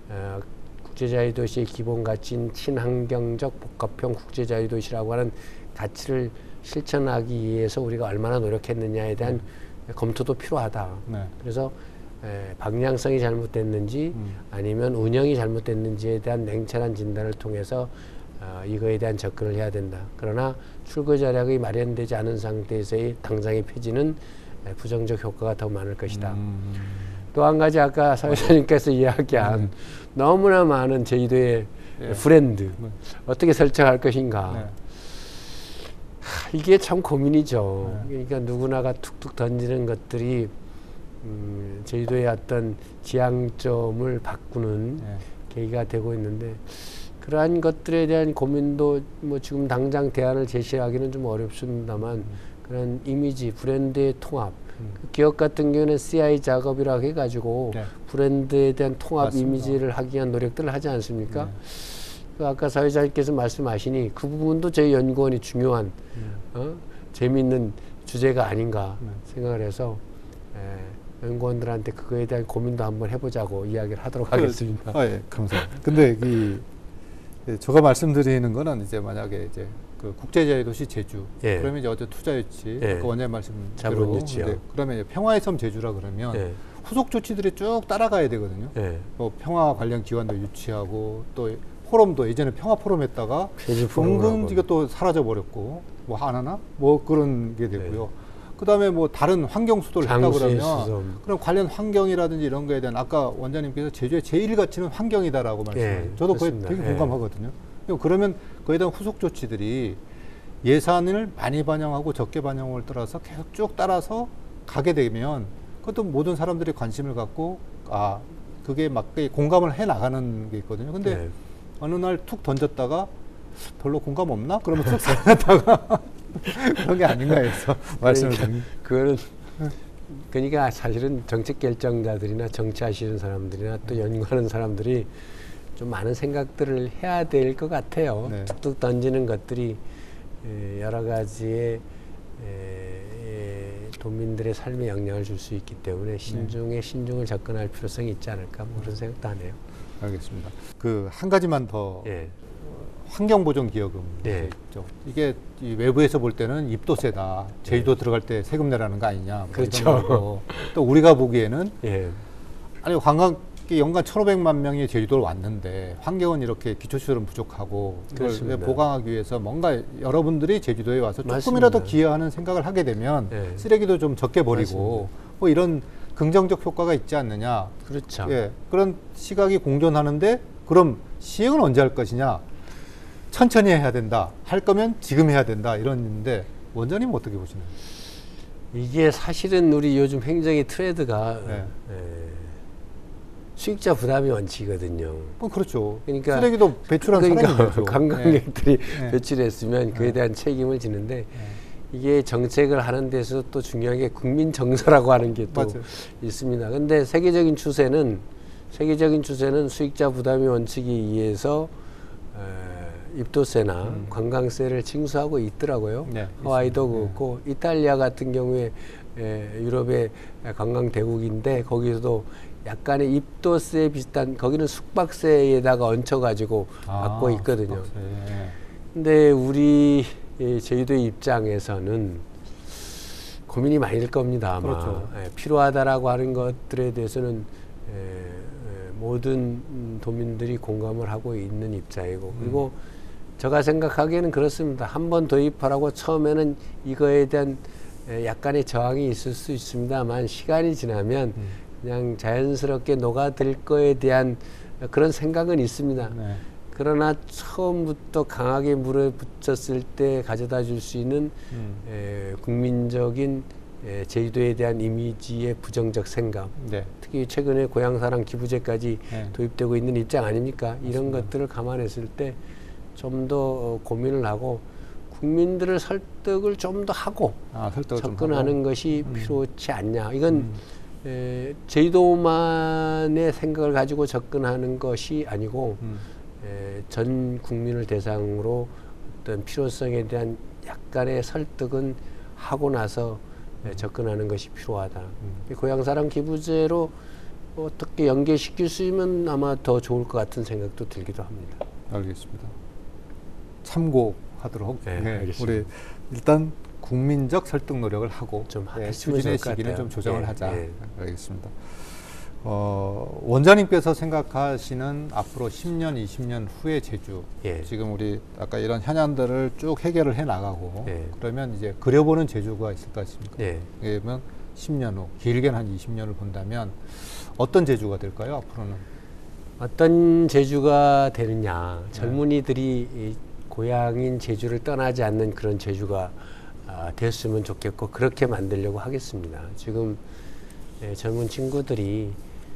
국제자유도시의 기본 가치인 친환경적 복합형 국제자유도시라고 하는 가치를 실천하기 위해서 우리가 얼마나 노력했느냐에 대한 검토도 필요하다. 그래서 방향성이 잘못됐는지 아니면 운영이 잘못됐는지에 대한 냉철한 진단을 통해서 이거에 대한 접근을 해야 된다. 그러나 출구 전략이 마련되지 않은 상태에서의 당장의 폐지는 부정적 효과가 더 많을 것이다. 또 한 가지 아까 사회자님께서 이야기한 너무나 많은 제주도의 브랜드 어떻게 설정할 것인가. 이게 참 고민이죠. 그러니까 누구나가 툭툭 던지는 것들이 제주도의 어떤 지향점을 바꾸는 계기가 되고 있는데, 그러한 것들에 대한 고민도 뭐 지금 당장 대안을 제시하기는 좀 어렵습니다만 그런 이미지, 브랜드의 통합, 그 기업 같은 경우는 CI 작업이라고 해가지고 브랜드에 대한 통합 이미지를 하기 위한 노력들을 하지 않습니까? 그 아까 사회자님께서 말씀하시니 그 부분도 저희 연구원이 중요한 재미있는 주제가 아닌가 생각을 해서 연구원들한테 그거에 대한 고민도 한번 해보자고 이야기를 하도록 하겠습니다. 예, 감사합니다. 근데 제가 말씀드리는 거는 이제 만약에 이제 그 국제자유도시 제주, 그러면 이제 어제 투자 유치, 아까 원장님 말씀대로, 그러면 이제 평화의 섬 제주라 그러면 후속 조치들이 쭉 따라가야 되거든요. 뭐 평화 관련 기관도 유치하고 또 포럼도 예전에 평화 포럼 했다가 은근 이게 또 사라져 버렸고 뭐 안 하나 뭐 그런 게 되고요. 그다음에 뭐 다른 환경 수도를 했다 그러면 그럼 관련 환경이라든지 이런 거에 대한 아까 원장님께서 제주의 제1 가치는 환경이다라고 말씀하셨어요. 저도 그게 되게 공감하거든요. 그러면 그에 대한 후속 조치들이 예산을 많이 반영하고 적게 반영을 따라서 계속 쭉 따라서 가게 되면 그것도 모든 사람들이 관심을 갖고 그게 맞게 공감을 해 나가는 게 있거든요. 근데 어느 날 툭 던졌다가 별로 공감 없나? 그러면 툭 사라졌다가 그런 게 아닌가 해서 말씀을 드립니다. 그거는 그러니까 사실은 정책 결정자들이나 정치하시는 사람들이나 또 연구하는 사람들이 좀 많은 생각들을 해야 될 것 같아요. 툭툭 던지는 것들이 여러 가지의 도민들의 삶에 영향을 줄 수 있기 때문에 신중을 접근할 필요성이 있지 않을까 뭐 그런 생각도 하네요. 알겠습니다. 그 한 가지만 더 예. 환경보전기여금 예. 있죠. 이게 이 외부에서 볼 때는 입도세다. 제주도 들어갈 때 세금 내라는 거 아니냐. 뭐 그렇죠. 이런 거고. 또 우리가 보기에는 예. 아니 관광객 연간 1,500만 명이 제주도를 왔는데 환경은 이렇게 기초시설은 부족하고 이걸 그렇습니다. 보강하기 위해서 뭔가 여러분들이 제주도에 와서 맞습니다. 조금이라도 기여하는 생각을 하게 되면 예. 쓰레기도 좀 적게 버리고 뭐 이런 긍정적 효과가 있지 않느냐. 그렇죠. 예, 그런 시각이 공존하는데 그럼 시행은 언제 할 것이냐? 천천히 해야 된다. 할 거면 지금 해야 된다. 이런데 원장님 어떻게 보시나요? 이게 사실은 우리 요즘 행정의 트렌드가 네. 수익자 부담이 원칙이거든요. 그렇죠. 그러니까 쓰레기도 배출한 사람이 되죠. 관광객들이 네. 배출했으면 그에 네. 대한 책임을 지는데 이게 정책을 하는 데서 또 중요한 게 국민 정서라고 하는 게 또 있습니다. 근데 세계적인 추세는 수익자 부담이 원칙에 의해서 입도세나 관광세를 징수하고 있더라고요. 네, 하와이도 그렇고 이탈리아 같은 경우에 유럽의 관광 대국인데 거기서도 약간의 입도세 비슷한 거기는 숙박세에다가 얹혀가지고 받고 있거든요. 숙박세. 근데 우리 제주도의 입장에서는 고민이 많이 될 겁니다. 아마 그렇죠. 필요하다라고 하는 것들에 대해서는 모든 도민들이 공감을 하고 있는 입장이고 그리고 제가 생각하기에는 그렇습니다. 한번 도입하라고 처음에는 이거에 대한 약간의 저항이 있을 수 있습니다만 시간이 지나면 그냥 자연스럽게 녹아들 거에 대한 그런 생각은 있습니다. 네. 그러나 처음부터 강하게 물에 붙였을 때 가져다 줄 수 있는 국민적인 제주도에 대한 이미지의 부정적 생각, 네. 특히 최근에 고향사랑 기부제까지 네. 도입되고 있는 입장 아닙니까? 이런 것들을 감안했을 때 좀 더 고민을 하고 국민들을 설득을 좀 더 하고 설득을 접근하는 좀 하고. 것이 필요치 않냐. 이건 제주도만의 생각을 가지고 접근하는 것이 아니고 전 국민을 대상으로 어떤 필요성에 대한 약간의 설득은 하고 나서 접근하는 것이 필요하다. 고향사랑 기부제로 어떻게 연계시킬 수 있으면 아마 더 좋을 것 같은 생각도 들기도 합니다. 알겠습니다. 참고하도록. 네, 알겠습니다. 우리 일단 국민적 설득 노력을 하고 좀 추진의 시기는 좀 조정을 예, 하자. 예. 알겠습니다. 원장님께서 생각하시는 앞으로 10년, 20년 후의 제주. 예. 지금 우리 아까 이런 현안들을 쭉 해결을 해 나가고 예. 그러면 이제 그려보는 제주가 있을 것 같습니까? 예. 그러면 10년 후, 길게는 한 20년을 본다면 어떤 제주가 될까요? 앞으로는? 어떤 제주가 되느냐. 젊은이들이 이 고향인 제주를 떠나지 않는 그런 제주가 됐으면 좋겠고 그렇게 만들려고 하겠습니다. 지금 젊은 친구들이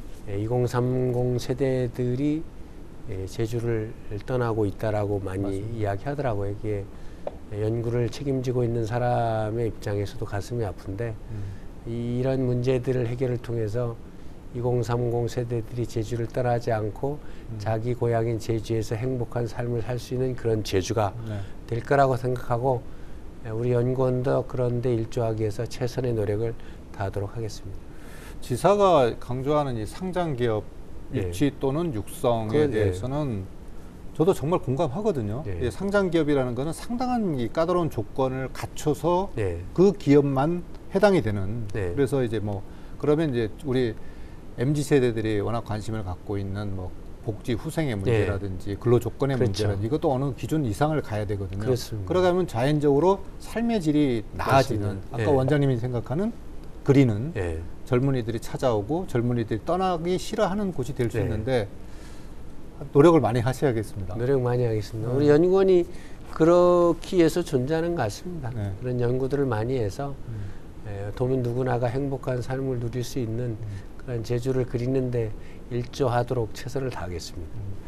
2030 세대들이 제주를 떠나고 있다라고 많이 맞습니다. 이야기하더라고요. 이게 연구를 책임지고 있는 사람의 입장에서도 가슴이 아픈데 이런 문제들을 해결을 통해서 2030 세대들이 제주를 떠나지 않고 자기 고향인 제주에서 행복한 삶을 살 수 있는 그런 제주가 될 거라고 생각하고 우리 연구원도 그런 데 일조하기 위해서 최선의 노력을 다하도록 하겠습니다. 지사가 강조하는 이 상장기업 유치 또는 육성에 대해서는 저도 정말 공감하거든요. 상장기업이라는 거는 상당한 이 까다로운 조건을 갖춰서 그 기업만 해당이 되는. 그래서 이제 뭐 그러면 이제 우리 MZ 세대들이 워낙 관심을 갖고 있는 뭐 복지 후생의 문제라든지 근로 조건의 문제라든지 이것도 어느 기준 이상을 가야 되거든요. 그렇습니다. 그러가면 자연적으로 삶의 질이 나아지는. 맞습니다. 아까 원장님이 생각하는 그리는 젊은이들이 찾아오고 젊은이들이 떠나기 싫어하는 곳이 될 수 있는데 노력을 많이 하셔야겠습니다. 노력 많이 하겠습니다. 우리 연구원이 그렇기 위해서 존재하는 것 같습니다. 그런 연구들을 많이 해서 도민 누구나가 행복한 삶을 누릴 수 있는 그런 제주를 그리는데 일조하도록 최선을 다하겠습니다.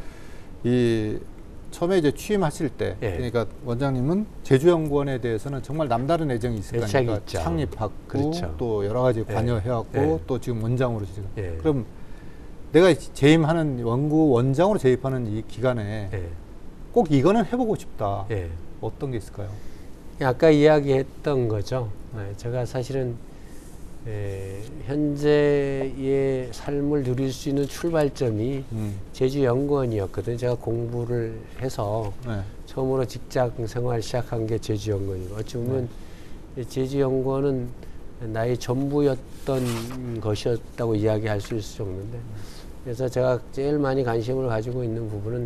이 처음에 이제 취임하실 때, 그러니까 원장님은 제주연구원에 대해서는 정말 남다른 애정이 있을 거니까 창립하고 또 여러 가지 관여해왔고 또 지금 원장으로 지금. 그럼 내가 재임하는 연구원장으로 재입하는 이 기간에 꼭 이거는 해보고 싶다. 어떤 게 있을까요? 아까 이야기했던 거죠. 제가 사실은 현재의 삶을 누릴 수 있는 출발점이 제주연구원이었거든요. 제가 공부를 해서 네. 처음으로 직장 생활 시작한 게 제주연구원이고, 어찌 보면 제주연구원은 나의 전부였던 것이었다고 이야기할 수 있을 정도인데, 그래서 제가 제일 많이 관심을 가지고 있는 부분은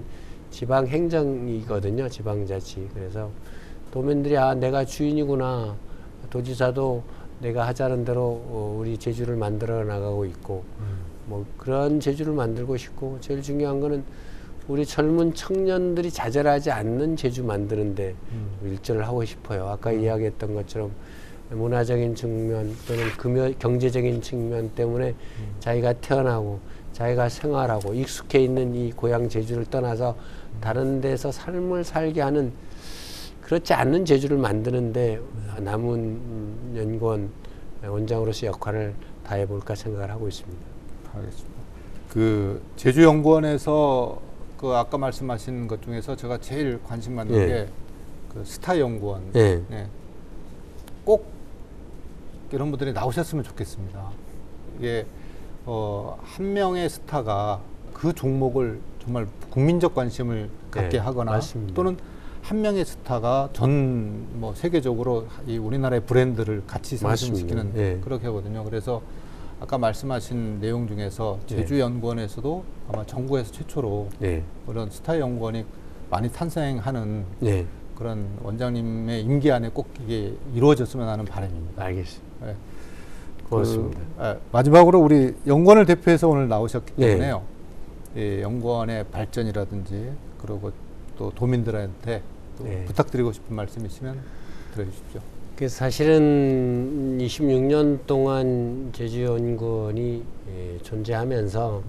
지방행정이거든요. 지방자치. 그래서 도민들이 내가 주인이구나, 도지사도 내가 하자는 대로 우리 제주를 만들어 나가고 있고, 뭐 그런 제주를 만들고 싶고, 제일 중요한 거는 우리 젊은 청년들이 좌절하지 않는 제주 만드는데 일조를 하고 싶어요. 아까 이야기했던 것처럼 문화적인 측면 또는 경제적인 측면 때문에 자기가 태어나고 자기가 생활하고 익숙해 있는 이 고향 제주를 떠나서 다른 데서 삶을 살게 하는, 그렇지 않는 제주를 만드는데 남은 연구원 원장으로서 역할을 다해볼까 생각을 하고 있습니다. 알겠습니다. 그 제주연구원에서 그 아까 말씀하신 것 중에서 제가 제일 관심 받는 게 그 스타 연구원. 네. 꼭 이런 분들이 나오셨으면 좋겠습니다. 이게 한 명의 스타가 그 종목을 정말 국민적 관심을 갖게 하거나, 맞습니다. 또는 한 명의 스타가 뭐 세계적으로 이 우리나라의 브랜드를 같이 상승시키는 그렇게 하거든요. 그래서 아까 말씀하신 내용 중에서 제주연구원에서도 아마 전국에서 최초로 그런 스타 연구원이 많이 탄생하는 그런 원장님의 임기 안에 꼭 이게 이루어졌으면 하는 바람입니다. 알겠습니다. 네. 고맙습니다. 마지막으로 우리 연구원을 대표해서 오늘 나오셨기 때문에요. 이 연구원의 발전이라든지 그리고 또 도민들한테 또 부탁드리고 싶은 말씀 있으면 들어주십시오. 사실은 26년 동안 제주연구원이 존재하면서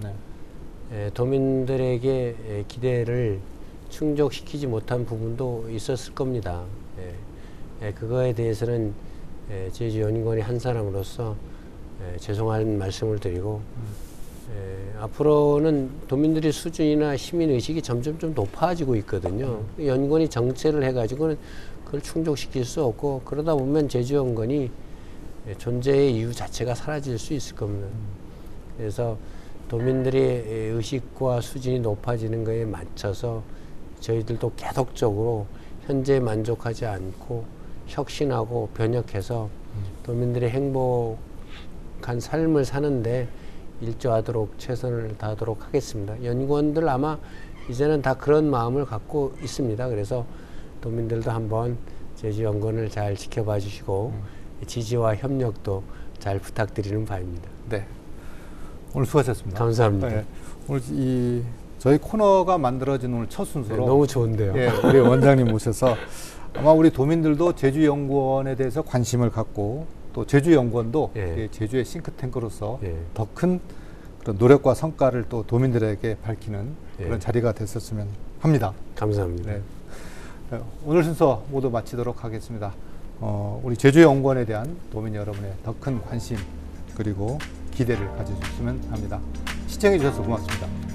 도민들에게 기대를 충족시키지 못한 부분도 있었을 겁니다. 그거에 대해서는 제주연구원의 한 사람으로서 죄송한 말씀을 드리고, 앞으로는 도민들의 수준이나 시민의식이 점점 좀 높아지고 있거든요. 연구원이 정체를 해가지고는 그걸 충족시킬 수 없고, 그러다 보면 제주연구원이 존재의 이유 자체가 사라질 수 있을 겁니다. 그래서 도민들의 의식과 수준이 높아지는 것에 맞춰서 저희들도 계속적으로 현재에 만족하지 않고 혁신하고 변혁해서 도민들의 행복한 삶을 사는데 일조하도록 최선을 다하도록 하겠습니다. 연구원들 아마 이제는 다 그런 마음을 갖고 있습니다. 그래서 도민들도 한번 제주연구원을 잘 지켜봐 주시고 지지와 협력도 잘 부탁드리는 바입니다. 네, 오늘 수고하셨습니다. 감사합니다. 오늘 저희 코너가 만들어진 오늘 첫 순서로 너무 좋은데요. 우리 원장님 모셔서 아마 우리 도민들도 제주연구원에 대해서 관심을 갖고, 또 제주연구원도 제주의 싱크탱크로서 더 큰 그런 노력과 성과를 또 도민들에게 밝히는 그런 자리가 됐었으면 합니다. 감사합니다. 오늘 순서 모두 마치도록 하겠습니다. 우리 제주연구원에 대한 도민 여러분의 더 큰 관심 그리고 기대를 가져주셨으면 합니다. 시청해 주셔서 고맙습니다.